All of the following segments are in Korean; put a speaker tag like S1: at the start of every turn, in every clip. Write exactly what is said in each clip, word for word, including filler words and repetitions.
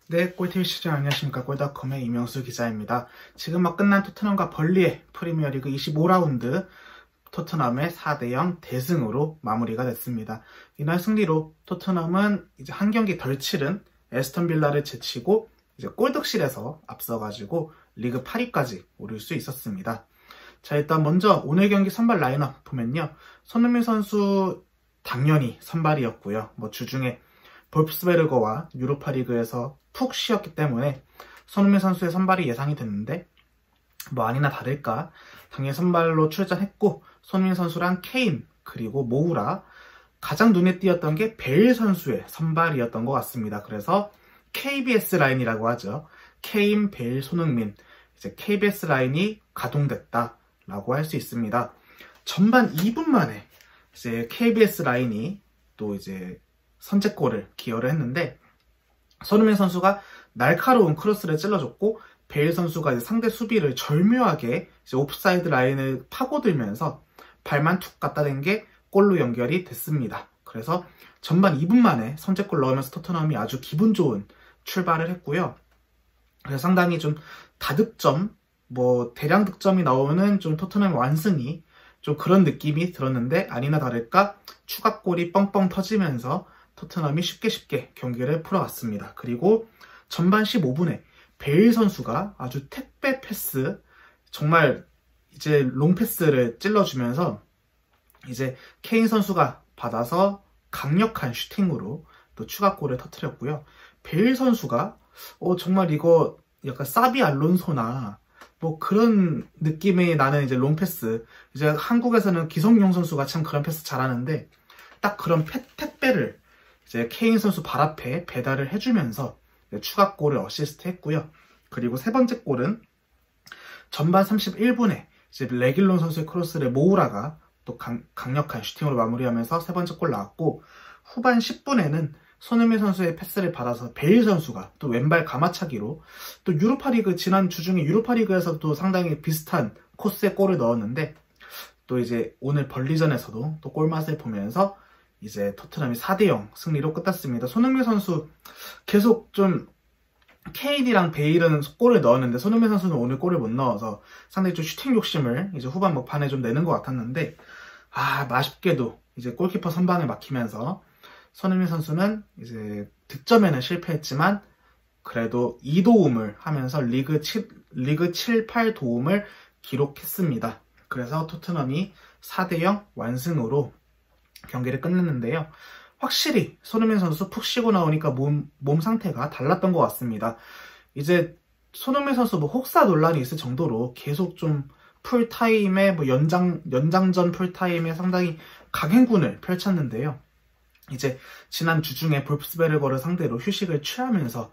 S1: 네, 꿀티비 시청 안녕하십니까. 꿀닷컴의 이명수 기자입니다. 지금 막 끝난 토트넘과 벌리의 프리미어리그 이십오 라운드 토트넘의 사 대 영 대승으로 마무리가 됐습니다. 이날 승리로 토트넘은 이제 한 경기 덜 치른 에스턴 빌라를 제치고 이제 골득실에서 앞서가지고 리그 팔 위까지 오를 수 있었습니다. 자, 일단 먼저 오늘 경기 선발 라인업 보면요. 손흥민 선수 당연히 선발이었고요. 뭐 주중에 볼프스베르거와 유로파리그에서 푹 쉬었기 때문에 손흥민 선수의 선발이 예상이 됐는데 뭐 아니나 다를까 당연히 선발로 출전했고, 손흥민 선수랑 케인 그리고 모우라, 가장 눈에 띄었던 게 베일 선수의 선발이었던 것 같습니다. 그래서 케이비에스 라인이라고 하죠. 케인, 베일, 손흥민, 이제 케이비에스 라인이 가동됐다라고 할 수 있습니다. 전반 이 분 만에 이제 케이비에스 라인이 또 이제 선제골을 기여를 했는데, 손흥민 선수가 날카로운 크로스를 찔러줬고 베일 선수가 이제 상대 수비를 절묘하게 이제 옵사이드 라인을 파고들면서 발만 툭 갖다 댄 게 골로 연결이 됐습니다. 그래서 전반 이 분 만에 선제골 넣으면서 토트넘이 아주 기분 좋은 출발을 했고요. 그래서 상당히 좀 다득점, 뭐 대량 득점이 나오는 좀 토트넘 완승이 좀 그런 느낌이 들었는데, 아니나 다를까 추가골이 뻥뻥 터지면서 토트넘이 쉽게 쉽게 경기를 풀어갔습니다. 그리고 전반 십오 분에 베일 선수가 아주 택배 패스, 정말 이제 롱패스를 찔러주면서 이제 케인 선수가 받아서 강력한 슈팅으로 또 추가골을 터뜨렸고요. 베일 선수가 어 정말 이거 약간 사비 알론소나 뭐 그런 느낌이 나는 이제 롱패스, 이제 한국에서는 기성용 선수가 참 그런 패스 잘하는데 딱 그런 패, 택배를 이제 케인 선수 발 앞에 배달을 해주면서 추가골을 어시스트 했고요. 그리고 세 번째 골은 전반 삼십일 분에 이제 레길론 선수의 크로스를 모우라가 또 강, 강력한 슈팅으로 마무리하면서 세 번째 골 나왔고, 후반 십 분에는 손흥민 선수의 패스를 받아서 베일 선수가 또 왼발 가마차기로 또 유로파리그, 지난 주중에 유로파리그에서도 상당히 비슷한 코스의 골을 넣었는데, 또 이제 오늘 벌리전에서도 또 골맛을 보면서 이제 토트넘이 사 대 영 승리로 끝났습니다. 손흥민 선수 계속 좀 케인이랑 베일은 골을 넣었는데 손흥민 선수는 오늘 골을 못 넣어서 상당히 좀 슈팅 욕심을 이제 후반 막판에 좀 내는 것 같았는데, 아, 아쉽게도 이제 골키퍼 선방에 막히면서 손흥민 선수는 이제 득점에는 실패했지만 그래도 이 도움을 하면서 리그 칠, 리그 칠, 팔 도움을 기록했습니다. 그래서 토트넘이 사 대 영 완승으로 경기를 끝냈는데요. 확실히 손흥민 선수 푹 쉬고 나오니까 몸, 몸 상태가 달랐던 것 같습니다. 이제 손흥민 선수 뭐 혹사 논란이 있을 정도로 계속 좀 풀타임에 뭐 연장, 연장전 풀타임에 상당히 강행군을 펼쳤는데요. 이제 지난 주중에 볼프스베르거를 상대로 휴식을 취하면서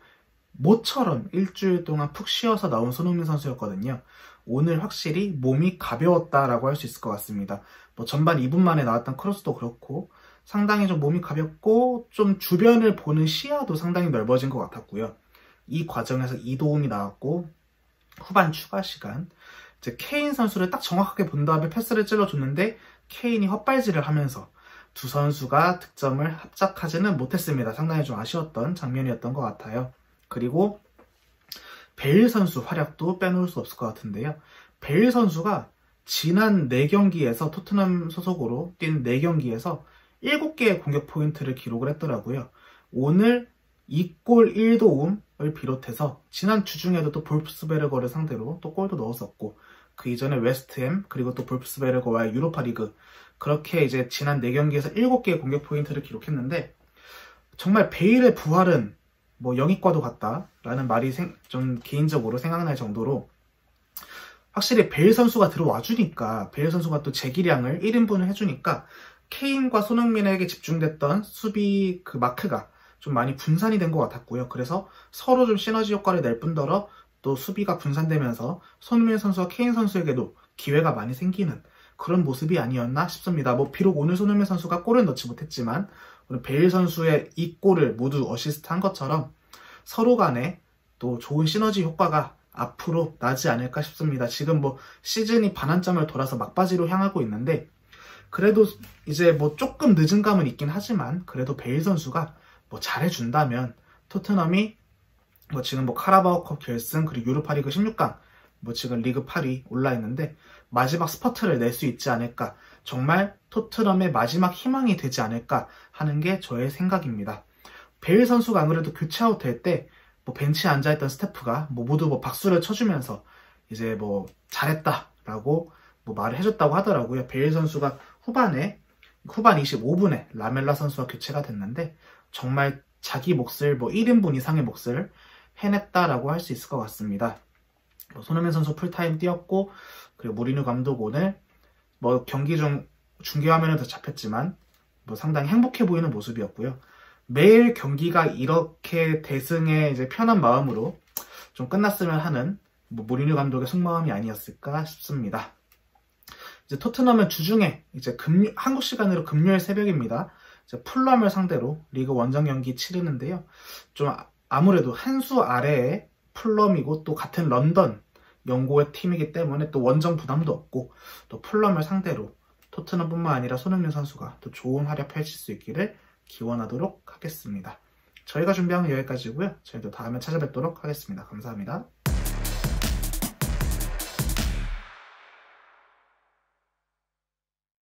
S1: 모처럼 일주일 동안 푹 쉬어서 나온 손흥민 선수였거든요. 오늘 확실히 몸이 가벼웠다라고 할 수 있을 것 같습니다. 뭐 전반 이 분 만에 나왔던 크로스도 그렇고 상당히 좀 몸이 가볍고 좀 주변을 보는 시야도 상당히 넓어진 것 같았고요. 이 과정에서 이 도움이 나왔고, 후반 추가 시간 이제 케인 선수를 딱 정확하게 본 다음에 패스를 찔러줬는데 케인이 헛발질을 하면서 두 선수가 득점을 합작하지는 못했습니다. 상당히 좀 아쉬웠던 장면이었던 것 같아요. 그리고 베일 선수 활약도 빼놓을 수 없을 것 같은데요. 베일 선수가 지난 네 경기에서 토트넘 소속으로 뛴 네 경기에서 일곱 개의 공격 포인트를 기록을 했더라고요. 오늘 이 골 일 도움을 비롯해서 지난 주중에도 또 볼프스베르거를 상대로 또 골도 넣었었고, 그 이전에 웨스트햄 그리고 또 볼프스베르거와의 유로파리그, 그렇게 이제 지난 네 경기에서 일곱 개의 공격 포인트를 기록했는데, 정말 베일의 부활은 뭐 영입과도 같다라는 말이 생, 좀 개인적으로 생각날 정도로 확실히 베일 선수가 들어와 주니까, 베일 선수가 또 재기량을 일 인분을 해주니까 케인과 손흥민에게 집중됐던 수비 그 마크가 좀 많이 분산이 된 것 같았고요. 그래서 서로 좀 시너지 효과를 낼 뿐더러 또 수비가 분산되면서 손흥민 선수와 케인 선수에게도 기회가 많이 생기는 그런 모습이 아니었나 싶습니다. 뭐 비록 오늘 손흥민 선수가 골을 넣지 못했지만 오늘 베일 선수의 이 골을 모두 어시스트한 것처럼 서로 간에 또 좋은 시너지 효과가 앞으로 나지 않을까 싶습니다. 지금 뭐 시즌이 반환점을 돌아서 막바지로 향하고 있는데, 그래도 이제 뭐 조금 늦은 감은 있긴 하지만 그래도 베일 선수가 뭐 잘해준다면 토트넘이 뭐 지금 뭐 카라바오컵 결승 그리고 유로파리그 십육 강 뭐 지금 리그 팔 위 올라 있는데 마지막 스퍼트를 낼 수 있지 않을까, 정말 토트넘의 마지막 희망이 되지 않을까 하는 게 저의 생각입니다. 베일 선수가 안 그래도 교체아웃 될 때 뭐 벤치에 앉아있던 스태프가 뭐 모두 뭐 박수를 쳐주면서 이제 뭐 잘했다라고 뭐 말을 해줬다고 하더라고요. 베일 선수가 후반에 후반 이십오 분에 라멜라 선수와 교체가 됐는데 정말 자기 몫을 뭐 일 인분 이상의 몫을 해냈다라고 할 수 있을 것 같습니다. 뭐 손흥민 선수 풀타임 뛰었고, 그리고 무리뉴 감독 오늘 뭐 경기 중 중계 화면에도 잡혔지만 뭐 상당히 행복해 보이는 모습이었고요. 매일 경기가 이렇게 대승에 이제 편한 마음으로 좀 끝났으면 하는 뭐 무리뉴 감독의 속마음이 아니었을까 싶습니다. 이제 토트넘은 주중에 이제 금요, 한국 시간으로 금요일 새벽입니다. 이제 풀럼을 상대로 리그 원정 경기 치르는데요. 좀 아무래도 한 수 아래에 풀럼이고 또 같은 런던 영고의 팀이기 때문에 또 원정 부담도 없고, 또 풀럼을 상대로 토트넘뿐만 아니라 손흥민 선수가 또 좋은 활약 펼칠 수 있기를 기원하도록 하겠습니다. 저희가 준비한 건 여기까지고요. 저희도 다음에 찾아뵙도록 하겠습니다. 감사합니다.